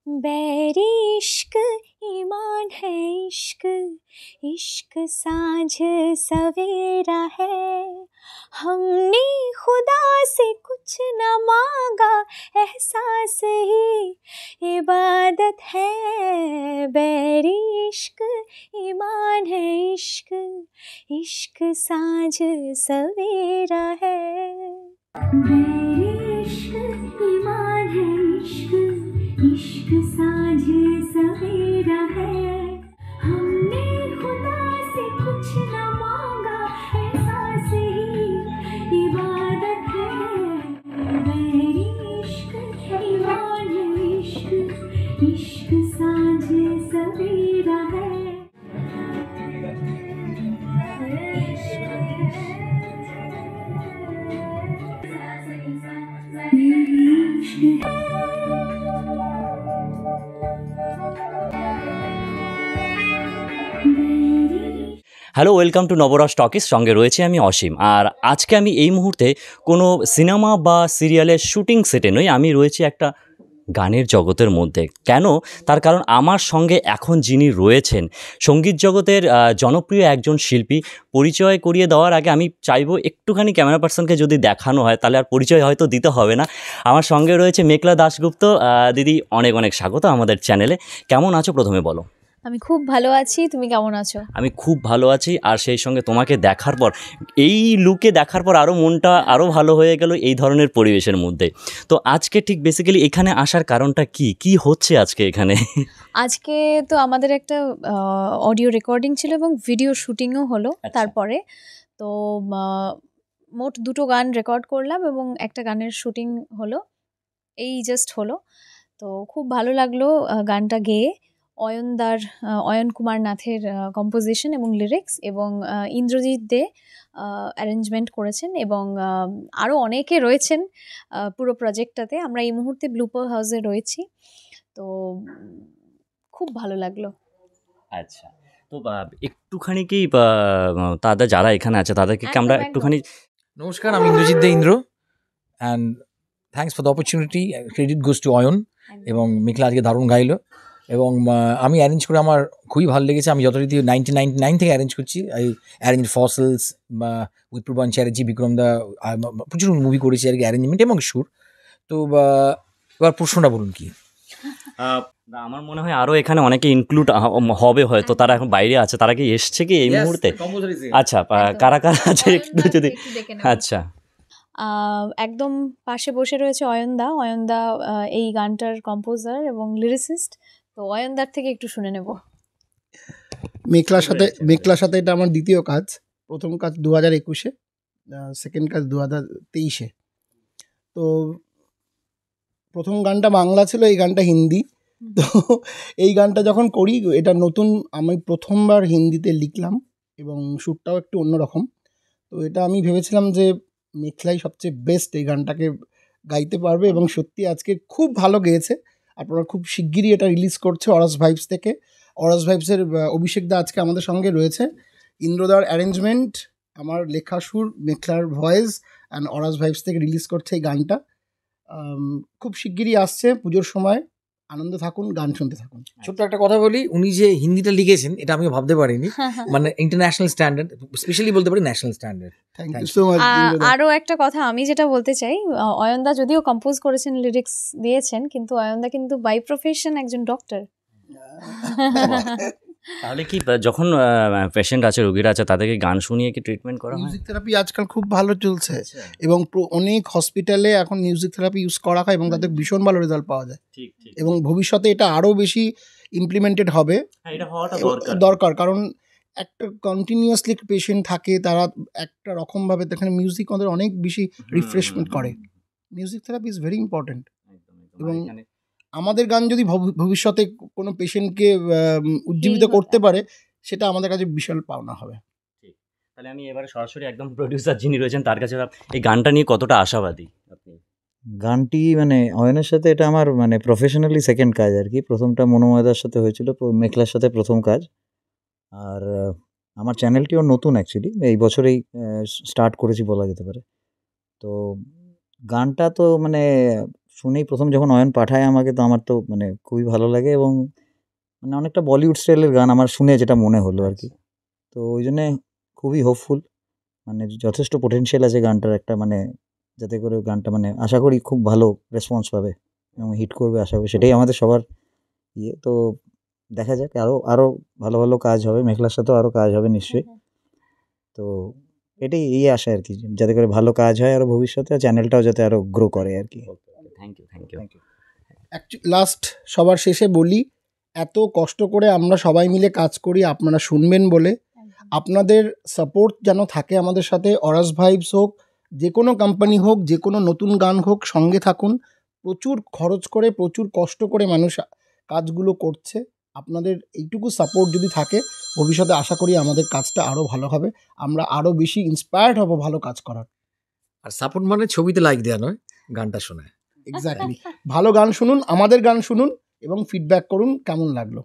बैरी इश्क ईमान है इश्क इश्क साँझ सवेरा है हमने खुदा से कुछ न मांगा एहसास ही इबादत है बैरी इश्क ईमान है इश्क इश्क साँझ सवेरा है बैरी इश्क ईमान है इश्क इश्क साँझ सवेरा है हमने खुदा से कुछ न मांगा एहसास ही इबादत है मेरी इश्क ईमान है इश्क इश्क साँझ सवेरा है hello, welcome to Nabaras talkies. সঙ্গে রয়েছে আমি অসীম। আর আজকে আমি এই মুহূর্তে কোনো সিনেমা বা সিরিয়ালের শুটিং সেটে নই, আমি রয়েছি একটা গানের জগতের মধ্যে। কেন? তার কারণ আমার সঙ্গে এখন যিনি রয়েছেন সঙ্গীত জগতের জনপ্রিয় একজন শিল্পী। পরিচয় করিয়ে দেওয়ার আগে আমি চাইবো একটুখানি ক্যামেরা পার্সনকে যদি দেখানো হয় তাহলে আর পরিচয় হয়তো দিতে হবে না। আমার সঙ্গে রয়েছে মেখলা দাশগুপ্ত। দিদি, অনেক অনেক স্বাগত আমাদের চ্যানেলে। কেমন আছো প্রথমে বলো? আমি খুব ভালো আছি, তুমি কেমন আছো? আমি খুব ভালো আছি। আর সেই সঙ্গে তোমাকে দেখার পর, এই লুকে দেখার পর আরও মনটা আরও ভালো হয়ে গেল এই ধরনের পরিবেশের মধ্যে। তো আজকে ঠিক বেসিক্যালি এখানে আসার কারণটা কি হচ্ছে আজকে এখানে? আজকে তো আমাদের একটা অডিও রেকর্ডিং ছিল এবং ভিডিও শুটিংও হলো। তারপরে তো মোট 2টো গান রেকর্ড করলাম এবং একটা গানের শুটিং হলো, এই জাস্ট হলো। তো খুব ভালো লাগলো গানটা গেয়ে। অয়ন কুমার নাথের কম্পোজিশন এবং লিরিক্স, এবং ইন্দ্রজিৎ দে অ্যারেঞ্জমেন্ট করেছেন, এবং আরও অনেকে রয়েছেন পুরো প্রজেক্টটাতে। আমরা এই মুহূর্তে ব্লুপার হাউসে রয়েছি, তো খুব ভালো লাগলো। আচ্ছা, তো একটুখানি কি তাদের যারা এখানে আছে তাদেরকে আমরা একটুখানি... নমস্কার, আমি Indrajit Dey Indra, and thanks for the opportunity. Credit goes to Ayan এবং মেখলা আজকে দারুণ গাইলো, এবং আমি অ্যারেঞ্জ করে আমার খুবই ভালো লেগেছে। আমি যথারীতি 1999 থেকে অ্যারেঞ্জ করছি। আই অ্যারেঞ্জ ফসলস বা উইথ প্রবান চ্যাটার্জি, বিক্রম দা, প্রচুর মুভি করেছি আর কি, অ্যারেঞ্জমেন্ট এবং সুর। তো এবার প্রশ্নটা বলুন কি? আমার মনে হয় আরও এখানে অনেকে ইনক্লুড হবে, হয়তো তারা এখন বাইরে আছে। তারা কি এসছে কি এই মুহূর্তে? আচ্ছা, কারা কারা আছে একটু যদি... আচ্ছা, একদম পাশে বসে রয়েছে অয়নদা। অয়নদা এই গানটার কম্পোজার এবং লিরিসিস্ট। তো অয়নদার থেকে একটু শুনে নেব। মেখলার সাথে এটা আমার দ্বিতীয় কাজ। প্রথম কাজ 2021-এ, সেকেন্ড কাজ 2023-এ। তো প্রথম গানটা বাংলা ছিল, এই গানটা হিন্দি। তো এই গানটা যখন করি, এটা নতুন, আমি প্রথমবার হিন্দিতে লিখলাম এবং সুরটাও একটু অন্যরকম। তো এটা আমি ভেবেছিলাম যে মেখলাই সবচেয়ে বেস্ট এই গানটাকে গাইতে পারবে, এবং সত্যি আজকে খুব ভালো গেয়েছে। আপনারা খুব শিগগিরই এটা রিলিজ করছে অরাস ভাইবস থেকে। অরাস ভাইবসের অভিষেক দা আজকে আমাদের সঙ্গে রয়েছে। ইন্দ্রদার অ্যারেঞ্জমেন্ট, আমার লেখা সুর, মেখলার ভয়েস, অ্যান্ড অরাস ভাইবস থেকে রিলিজ করছে এই গানটা। খুব শিগগিরই আসছে, পুজোর সময়। আনন্দ থাকুন, গান শুনতে থাকুন। ছোট্ট একটা কথা বলি, উনি যে হিন্দিটা লিখেছেন এটা আমি ভাবতে পারিনি, মানে ইন্টারন্যাশনাল স্ট্যান্ডার্ড, স্পেশালি বলতে পারি national standard. Thank you so much. আরও একটা কথা আমি যেটা বলতে চাই, অয়নদা যদিও কম্পোজ করেছেন, লিরিক্স দিয়েছেন, কিন্তু অয়নদা কিন্তু বাই প্রফেশন একজন ডক্টর। তাহলে কি যখন পেশেন্ট আছে, রোগীরা আছে, তাদেরকে গান শুনিয়ে কি ট্রিটমেন্ট করা হয়? মিউজিক থেরাপি আজকাল খুব ভালো চলছে, এবং অনেক হসপিটালে এখন মিউজিক থেরাপি ইউজ করা হয় এবং তাদের ভীষণ ভালো রেজাল্ট পাওয়া যায়। এবং ভবিষ্যতে এটা আরও বেশি ইমপ্লিমেন্টেড হবে, দরকার। কারণ একটা কন্টিনিউয়াসলি পেশেন্ট থাকে, তারা একটা রকমভাবে, এখানে মিউজিক আমাদের অনেক বেশি রিফ্রেশমেন্ট করে। Music therapy is very important. এবং আমাদের গান যদি ভবিষ্যতে কোনো পেশেন্টকে উজ্জীবিত করতে পারে, সেটা আমাদের কাছে বিশাল পাওনা হবে। তাহলে আমি এবারে সরাসরি একদম প্রডিউসার যিনি রয়েছেন তার কাছে, এই গানটা নিয়ে কতটা আশাবাদী আপনি? গানটি মানে অয়নের সাথে এটা আমার মানে প্রফেশনালি সেকেন্ড কাজ আর কি। প্রথমটা মনোময়দার সাথে হয়েছিল, মেখলার সাথে প্রথম কাজ। আর আমার চ্যানেলটিও নতুন অ্যাকচুয়ালি, এই বছরেই স্টার্ট করেছি বলা যেতে পারে। তো গানটা তো মানে শুনেই প্রথম যখন অয়ন পাঠায় আমাকে, তো আমার তো মানে খুবই ভালো লাগে, এবং মানে অনেকটা বলিউড স্টাইলের গান আমার শুনে যেটা মনে হলো আর কি। তো ওই জন্যে খুবই হোপফুল, মানে যথেষ্ট পোটেনশিয়াল আছে গানটার একটা, মানে যাতে করে গানটা মানে আশা করি খুব ভালো রেসপন্স পাবে এবং হিট করবে আশা করি, সেটাই আমাদের সবার ইয়ে। তো দেখা যাক, আরও ভালো ভালো কাজ হবে, মেঘলার সাথেও আরও কাজ হবে নিশ্চয়ই। তো এটাই এই আশা আর কি, যাতে করে ভালো কাজ হয় আরও ভবিষ্যতে, আর চ্যানেলটাও যাতে আরও গ্রো করে আর কি। Thank you. লাস্ট সবার শেষে বলি, এত কষ্ট করে আমরা সবাই মিলে কাজ করি আপনারা শুনবেন বলে। আপনাদের সাপোর্ট যেন থাকে আমাদের সাথে। অরাস ভাইবস হোক, যে কোনো কোম্পানি হোক, যে কোনো নতুন গান হোক, সঙ্গে থাকুন। প্রচুর খরচ করে, প্রচুর কষ্ট করে মানুষ কাজগুলো করছে। আপনাদের এইটুকু সাপোর্ট যদি থাকে, ভবিষ্যতে আশা করি আমাদের কাজটা আরও ভালো হবে, আমরা আরও বেশি ইন্সপায়ার্ড হব ভালো কাজ করার। আর সাপোর্ট মানে ছবিতে লাইক দেওয়া নয়, গানটা শোনা। এক্স্যাক্টলি, ভালো গান শুনুন, আমাদের গান শুনুন এবং ফিডব্যাক করুন কেমন লাগলো।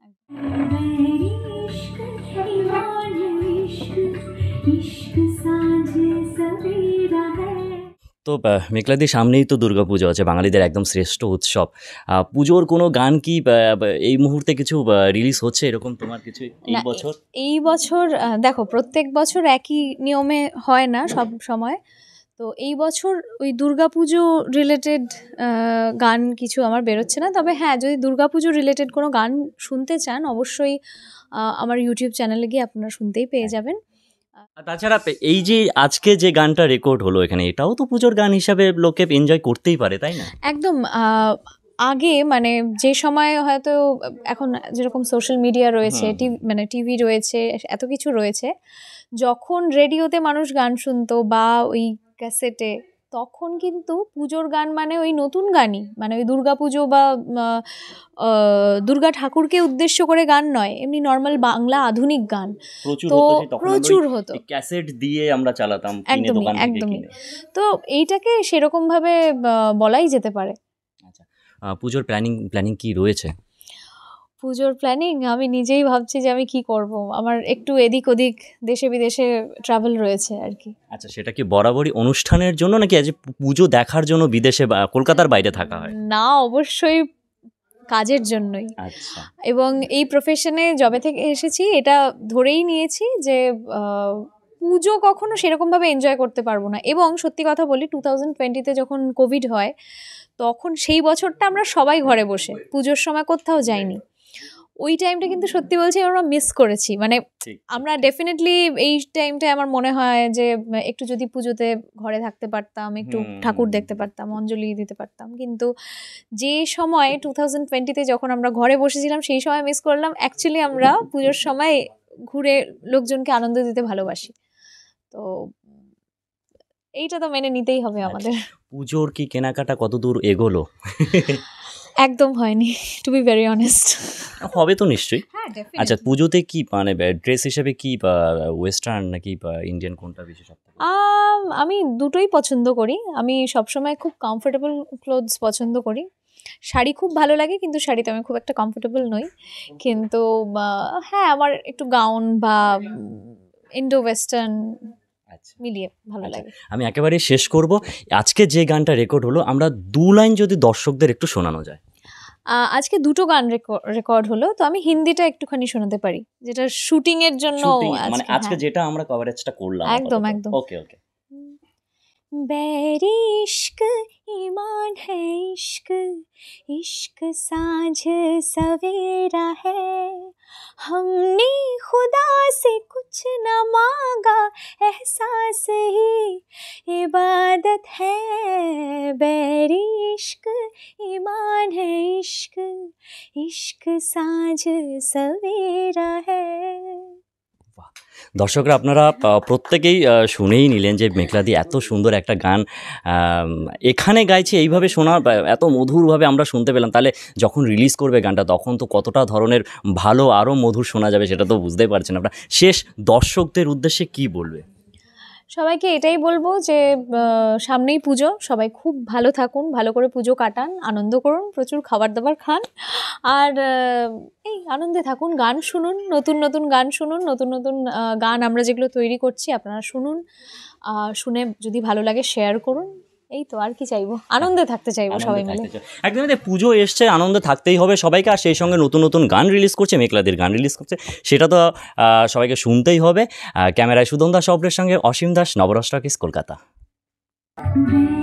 তো মেঘলাদি, সামনেই তো দুর্গাপুজো আছে, বাঙালিদের একদম শ্রেষ্ঠ উৎসব। পুজোর কোনো গান কি এই মুহূর্তে কিছু রিলিজ হচ্ছে এরকম তোমার কিছু এই বছর? এই বছর দেখো, প্রত্যেক বছর একই নিয়মে হয় না সব সময়। তো এই বছর ওই দুর্গাপুজো রিলেটেড গান কিছু আমার বেরোচ্ছে না। তবে হ্যাঁ, যদি দুর্গাপুজো রিলেটেড কোনো গান শুনতে চান, অবশ্যই আমার ইউটিউব চ্যানেলে গিয়ে আপনারা শুনতেই পেয়ে যাবেন। তাছাড়া এই যে আজকে যে গানটা রেকর্ড হলো এখানে, এটাও তো পুজোর গান হিসাবে লোকে এনজয় করতেই পারে, তাই না? একদম। আগে মানে যে সময় হয়তো, এখন যেরকম সোশ্যাল মিডিয়া রয়েছে, মানে টিভি রয়েছে, এত কিছু রয়েছে, যখন রেডিওতে মানুষ গান শুনতো বা ওই ক্যাসেটে, তখন কিন্তু পুজোর গান মানে ওই নতুন গানই, মানে ওই দুর্গা পুজো বা দুর্গা ঠাকুরকে উদ্দেশ্য করে গান নয়, এমনি নর্মাল বাংলা আধুনিক গান তো প্রচুর হতো। ক্যাসেট দিয়ে আমরা চালাতাম, একদমই। তো এইটাকে সেরকম ভাবে বলাই যেতে পারে। আচ্ছা, পুজোর প্ল্যানিং কি রয়েছে? পুজোর প্ল্যানিং আমি নিজেই ভাবছি যে আমি কি করব। আমার একটু এদিক ওদিক দেশে বিদেশে ট্রাভেল রয়েছে আর কি। আচ্ছা, সেটা কি বরাবরই অনুষ্ঠানের জন্য নাকি আজ পুজো দেখার জন্য বিদেশে বা কলকাতার বাইরে থাকা হয়? না, অবশ্যই কাজের জন্যই। আচ্ছা। এবং এই প্রফেশনে যবে থেকে এসেছি এটা ধরেই নিয়েছি যে পুজো কখনো সেরকমভাবে এনজয় করতে পারবো না। এবং সত্যি কথা বলি, 2020-তে যখন কোভিড হয়, তখন সেই বছরটা আমরা সবাই ঘরে বসে, পুজোর সময় কোথাও যাইনি। ওই টাইমটা কিন্তু সত্যি বলছি আমরা মিস করেছি। মানে আমরা ডেফিনেটলি এই টাইমটায় আমার মনে হয় যে একটু যদি পুজোতে ঘরে থাকতে পারতাম, একটু ঠাকুর দেখতে পারতাম, অঞ্জলি দিতে পারতাম। কিন্তু যে সময় 2020-তে যখন আমরা ঘরে বসেছিলাম, সেই সময় মিস করলাম। অ্যাকচুয়ালি আমরা পুজোর সময় ঘুরে লোকজনকে আনন্দ দিতে ভালোবাসি, তো এইটা তো মেনে নিতেই হবে আমাদের। পুজোর কি কেনাকাটা কতদূর এগোলো? একদম হয়নি, টু বি ভেরি অনেস্ট। হবে তো নিশ্চয়ই। আচ্ছা, পুজোতে কি মানে ড্রেস হিসেবে কি ওয়েস্টার্ন নাকি ইন্ডিয়ান, কোনটা বেশি সব? আমি দুটোই পছন্দ করি। আমি সবসময় খুব কমফোর্টেবল ক্লোথস পছন্দ করি। শাড়ি খুব ভালো লাগে, কিন্তু শাড়িতে আমি খুব একটা কমফোর্টেবল নই। কিন্তু হ্যাঁ, আমার একটু গাউন বা ইন্ডো ওয়েস্টার্ন মিলিয়ে ভালো লাগে। আমি একেবারে শেষ করব, আজকে যে গানটা রেকর্ড হলো, আমরা 2 লাইন যদি দর্শকদের একটু শোনানো যায়। আজকে দুটো গান রেকর্ড হলো, তো আমি হিন্দিটা একটুখানি শোনাতে পারি, যেটা শুটিং এর জন্য মানে আজকে যেটা আমরা কভারেজটা করলাম। একদম। ওকে। बैरी इश्क ईमान है, इश्क इश्क साँझ सवेरा है, हमने खुदा से कुछ न मांगा, एहसास ही इबादत है, बैरी इश्क ईमान है, इश्क इश्क साँझ सवेरा है। দর্শকরা, আপনারা প্রত্যেকেই শুনেই নিলেন যে মেঘলাদি এত সুন্দর একটা গান এখানে গাইছে, এইভাবে শোনা, এত মধুরভাবে আমরা শুনতে পেলাম। তাহলে যখন রিলিজ করবে গানটা, তখন তো কতটা ধরনের ভালো আরও মধুর শোনা যাবে, সেটা তো বুঝতেই পারছেন আপনারা। শেষ দর্শকদের উদ্দেশ্যে কি বলবে? সবাইকে এটাই বলবো যে সামনেই পুজো, সবাই খুব ভালো থাকুন, ভালো করে পুজো কাটান, আনন্দ করুন, প্রচুর খাবার দাবার খান, আর এই আনন্দে থাকুন। গান শুনুন, নতুন গান শুনুন, নতুন গান আমরা যেগুলো তৈরি করছি আপনারা শুনুন, শুনে যদি ভালো লাগে শেয়ার করুন, এই তো আর কি চাইবো, আনন্দে থাকতে চাইবো সবাই মিলে। একদম, পুজো এসছে, আনন্দ থাকতেই হবে সবাইকে, আর সেই সঙ্গে নতুন নতুন গান রিলিজ করছে, মেঘলাদের গান রিলিজ করছে, সেটা তো সবাইকে শুনতেই হবে। ক্যামেরায় সুদন দাস অপরের সঙ্গে অসীম দাস, নবরস টকিজ, কলকাতা।